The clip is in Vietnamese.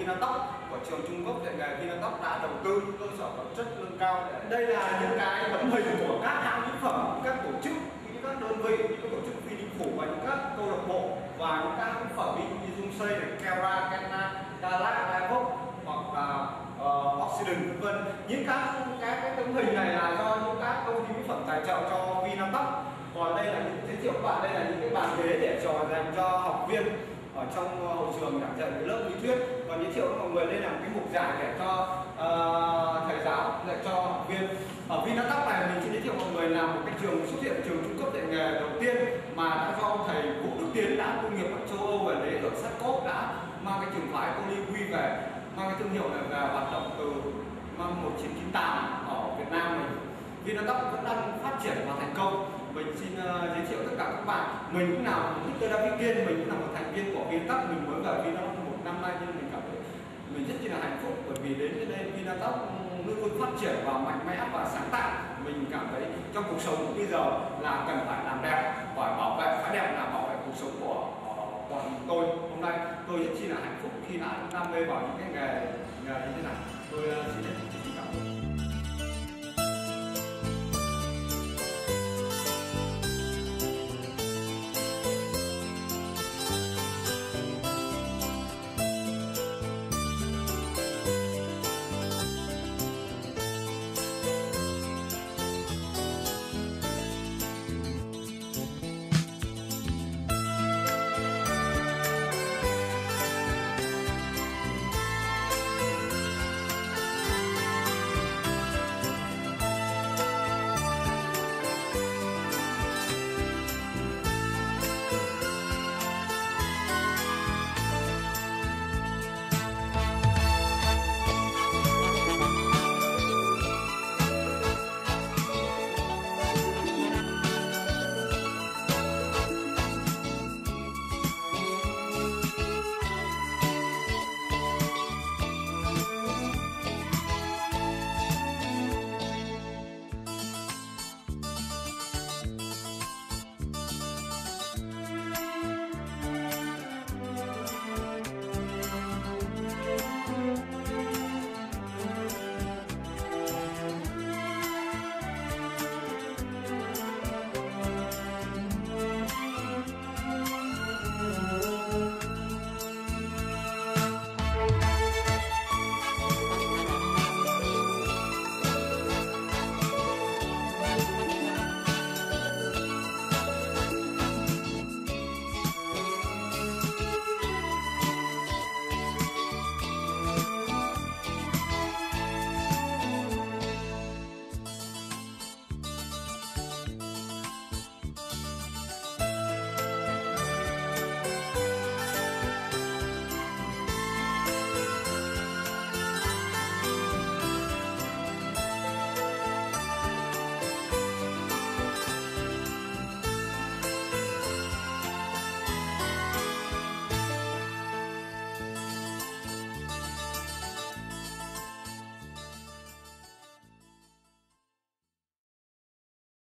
Vinatop của trường Trung cấp dạy nghề Vinatop đã đầu tư cơ sở vật chất nâng cao. Đây là những cái tấm hình của các hãng mỹ phẩm, các tổ chức, các đơn vị, những tổ chức phi chính phủ và những các câu lạc bộ và những các mỹ phẩm như Dung Xây, Kera, Kenna, Galac, Divok hoặc là Oxidant vân vân. Những các tấm hình này là do những các công ty mỹ phẩm tài trợ cho Vinatop. Còn đây là những giới thiệu các bạn, đây là những cái bàn ghế để dành cho học viên ở trong hội trường giảng dạy cái lớp lý thuyết. Và giới thiệu với mọi người đây là một cái mục giảng để cho thầy giáo dạy cho học viên. Ở Vinatop này mình xin giới thiệu mọi người là một cái trường xuất hiện trường trung cấp dạy nghề đầu tiên mà đã do ông thầy Vũ Đức Tiến đã công nghiệp ở châu Âu về đấy, ở Sát đã mang cái trường phái Olive về, mang cái thương hiệu này về hoạt động từ năm 1998 ở Việt Nam mình. Vinatop vẫn đang phát triển và thành công. Mình xin giới thiệu tất cả các bạn, mình cũng là Victor David Kiên, mình cũng là một thành viên của Vinatop, mình mới vào Vinatop 1 năm nay nhưng mình cảm thấy mình rất là hạnh phúc bởi vì đến đây Vinatop luôn luôn phát triển và mạnh mẽ và sáng tạo. Mình cảm thấy trong cuộc sống bây giờ là cần phải làm đẹp, phải bảo vệ, phải đẹp là bảo vệ cuộc sống của bọn tôi. Hôm nay tôi rất là hạnh phúc khi đã đam mê vào những cái nghề như thế này. Tôi xin cảm ơn.